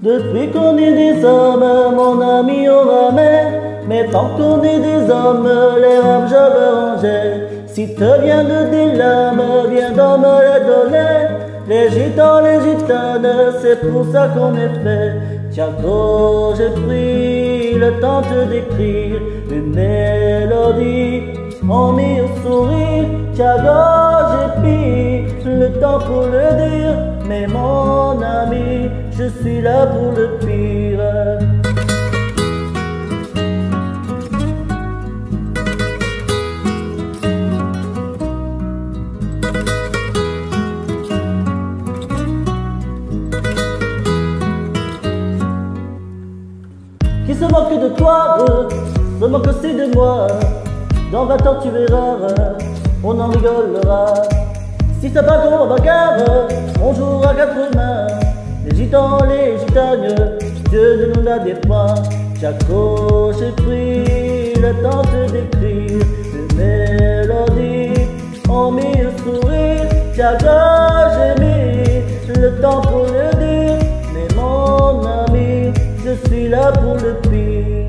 Depuis qu'on est des hommes, mon ami, on ramène. Mais tant qu'on est des hommes, les rames je veux ranger. Si te vient de des larmes, viens donc me les donner. Les gitans, les gitanes, c'est pour ça qu'on est fait. Tiago, j'ai pris le temps de décrire une mélodie en mille sourire. Tiago, j'ai pris le temps pour le dire. Mais mon ami, je suis là pour le pire. Qui se moque de toi, se moque aussi de moi. Dans 20 ans tu verras, on en rigolera. Si ça part en bagarre, on jouera quatre mains. Les gitans, les gitagnes, Dieu ne nous a des points. Tiago, j'ai pris le temps de décrire une mélodie en mille sourires. Tiago, j'ai mis le temps pour le dire. Mais mon ami, je suis là pour le pire.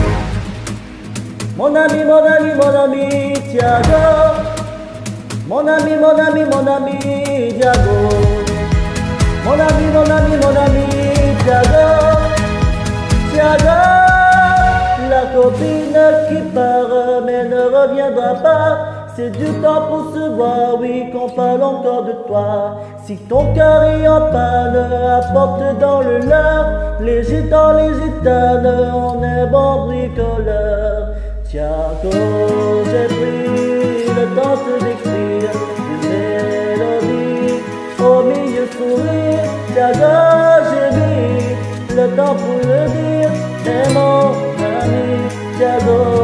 Mon ami, mon ami, mon ami, Tiago. Mon ami, mon ami, mon ami, Tiago. Mon ami, mon ami, mon ami, Tiago. Tiago, la copine qui part mais ne reviendra pas. C'est du temps pour se voir, oui, qu'on parle encore de toi. Si ton cœur est en panne, apporte dans le leur. Les gitans, les gitanes, on est bon bricoleur. Tiago, j'ai pris le temps de décrire une mélodie au milieu sourire. Tiago, j'ai mis le temps pour le dire. Et mon ami, Tiago.